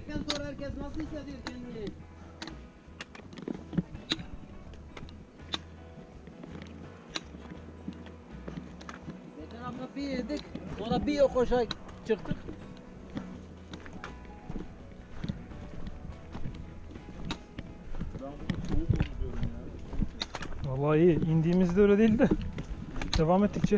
Binecekten sonra herkes nasıl hissediyor kendini? Geçen hafta bir yedik, sonra bir yokoşa çıktık. Vallahi iyi. İndiğimizde öyle değil de devam ettikçe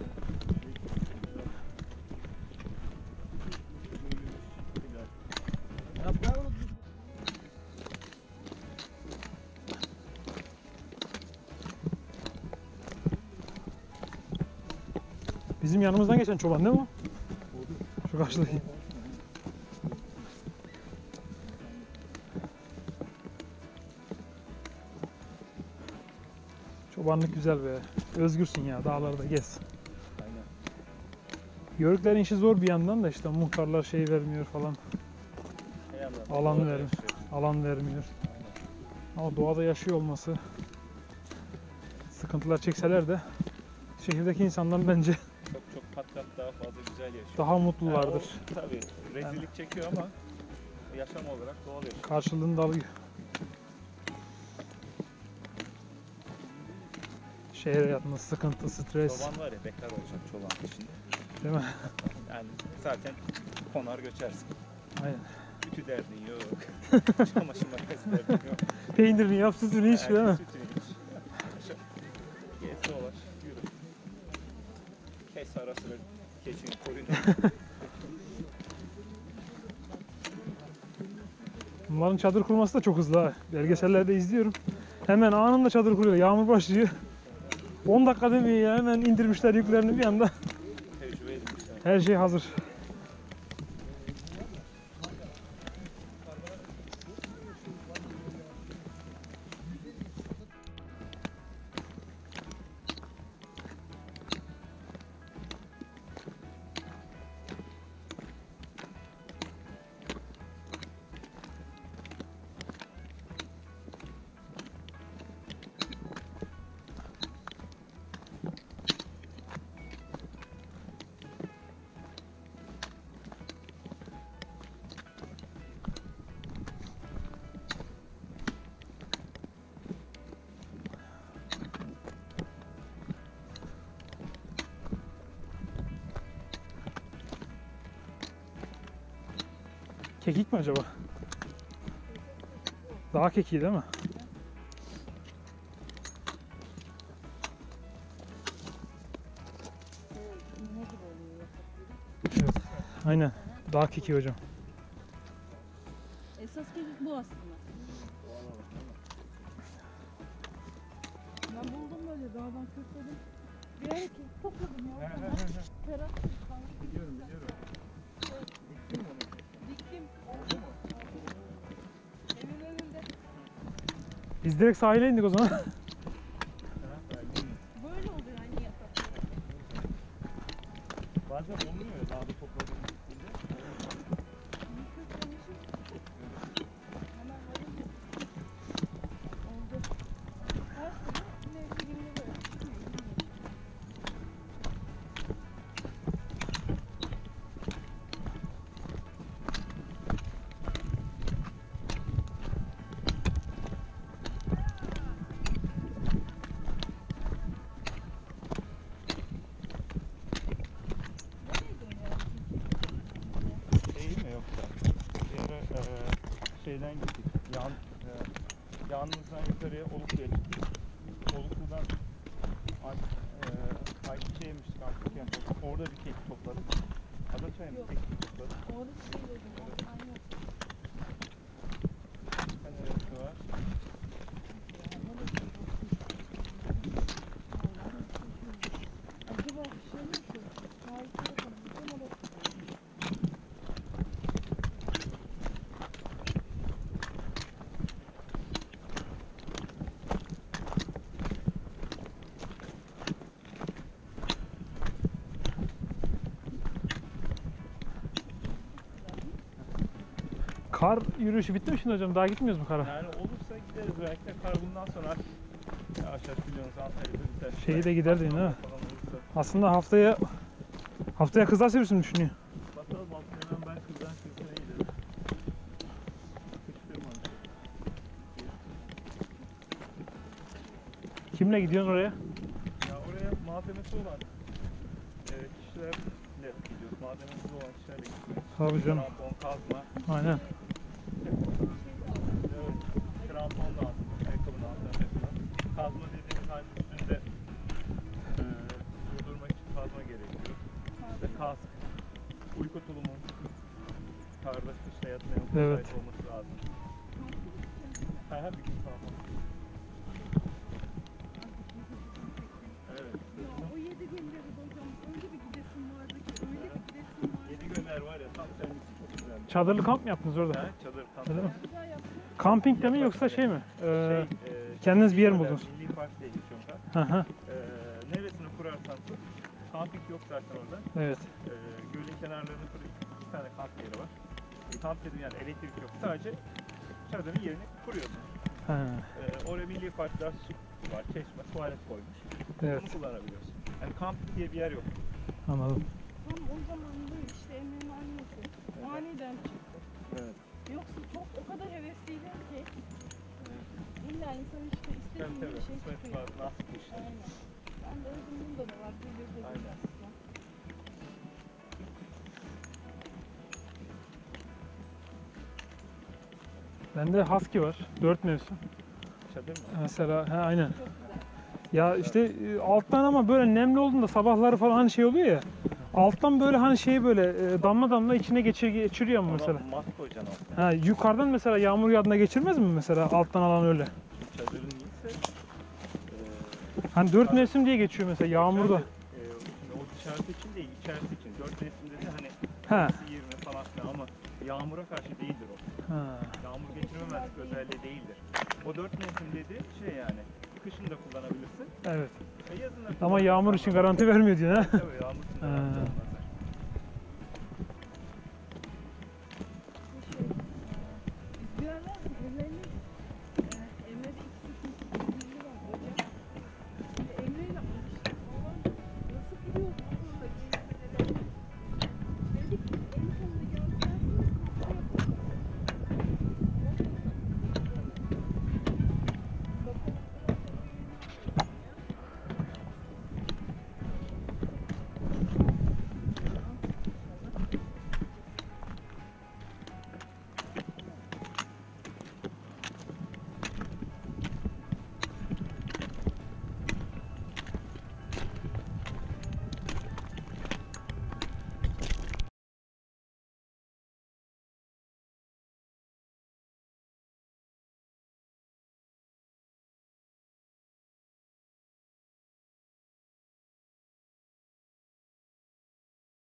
bizim yanımızdan geçen çoban değil mi o? Şu karşıdaki. Çobanlık güzel be. Özgürsün ya, dağlarda gez. Aynen. Yörüklerin işi zor bir yandan da işte muhtarlar şey vermiyor falan. Alan vermiyor. Alan vermiyor. Ama doğada yaşıyor olması, sıkıntılar çekseler de şehirdeki insanlar bence Çok kat kat daha fazla güzel yaşıyor. daha mutlulardır. Yani tabii rezillik çekiyor ama yaşam olarak doğal yaşıyor. Karşılığını da alıyor. Şehir hayatında sıkıntı, stres, Çoban var ya, bekar olacak çoban şimdi. değil mi? Yani zaten konar göçersin. Aynen. Ütü derdin yok. Çamaşır makinesi derdin yok. Peynirini yap, sütünü iç, değil mi? Sütünü iç. Gez dolaş, yürü. Kes ara sıra keçini koyun. Bunların çadır kurması da çok hızlı ha. Belgesellerde izliyorum. Hemen anında çadır kuruyor. Yağmur başlıyor. 10 dakika demiyor ya. Hemen indirmişler yüklerini bir anda. Tecrübe edilmişler. Her şey hazır. Kekik mi acaba? Dağ kekiği değil mi? Evet. Aynen. Dağ kekiği hocam. Esas kekik bu aslında. Ben buldum böyle dağdan kırkladım. Bir ara kekik topladım ya. Ferhat. Biliyorum. Diktin mi onu? Diktim. Evin önünde. Biz direkt sahile indik o zaman. Böyle oluyor hani yatak. Bazen olmuyor ya dağda topladığın gittiğinde. Hemen varım. Oldu. Her sene mevki gününe böyle. Değil mi yoksa? Şeyden gittik. Yanımızdan yukarıya Oluklu'ya çıktık. Oluklu'dan Ayçiçeği'ymiş Antikya. Orada bir kek topladık. Adaçay'ın bir kek topladık. Orada bir şey dedim. Aynen. Neresi var? Acaba bir şey mi şu? Harika bakalım. Bütün o da- Kar yürüyüşü bitti mi şimdi hocam? Daha gitmiyoruz mu kara? Yani olursa gideriz belki de kar bundan sonra artık yavaş yavaş biliyorsunuz Antalya'da biter. Şeyi de gider değil mi? Falan olursa. Aslında haftaya Kızlar Sevgisi'ni düşünüyor. Bakalım hemen ben kızdan kızına giderim. Kimle gidiyorsun oraya? Ya oraya malzemesi olan kişilerle gidiyoruz. Malzemesi olan kişilerle gidiyoruz. Tabii canım. Krampon, kazma. Aynen. Evet. Krampon lazım. Ayakkabının altına mesela. Kazma dediğimiz hani üstünde durdurmak için kazma gerekiyor. İşte kask, uyku tulumu, karda kışla yatmaya Evet. müsait olması lazım. Her bir gün kalmaz. Evet. Ya o 7 günleri hocam öyle bir gidesim vardı ki öyle bir gidesim vardı. 7 göller var ya tam senlik çok güzel. Çadırlı kamp mı yaptınız orada? Ha, çadır kamp. Öyle mi? Güzel yaptım. Kampingde mi yoksa şey mi? kendiniz Milli bir yer mi Göller, buldunuz? Milli Park diye geçiyor orada. Hı hı. Neresini kurarsan kur. Kamping yok zaten orada. Evet. Gölün kenarlarında bir tane kamp yeri var. Kamp dedim yani elektrik yok. Sadece çadırın yerini kuruyorsun. Ha, Oraya Milli Parklar var. Çeşme, tuvalet koymuş. evet. Bunu kullanabiliyorsun. Yani kamp diye bir yer yok. Anladım. Tam o zaman da işte Emre'nin annesi aniden çıktı. Evet. Yoksa çok o kadar hevesliydim ki illa insan işte Tabii istediği tabii. bir şey Kısmet çıkıyor. var. Nasip işte. Aynen. Ben de özüm bunda da var. Bilir dedim Aynen. aslında. Bende husky var. 4 mevsim. Çadır mı? Mesela he, aynen. Çok güzel. Ya işte alttan ama böyle nemli olduğunda sabahları falan hani şey oluyor ya. Alttan böyle hani şey böyle damla damla içine geçiriyor mu mesela? Ona mat koyacaksın altına. Ha, yukarıdan mesela yağmur yağdığında geçirmez mi mesela alttan alan öyle? Çadırın iyiyse Hani 4 mevsim diye geçiyor mesela yağmurda. şimdi o dışarısı için değil, içerisi için. 4 mevsimde de hani Ha. eksi 20 falan filan ama yağmura karşı değildir o. Ha. Yağmur geçirmemezlik özelliği değildir. O 4 mevsim dediği şey yani. Kışın da kullanabilirsin. Evet. Yazın da Ama yağmur için garanti vermiyor diyor ha. Tabii yağmur için de Ha. yapacağım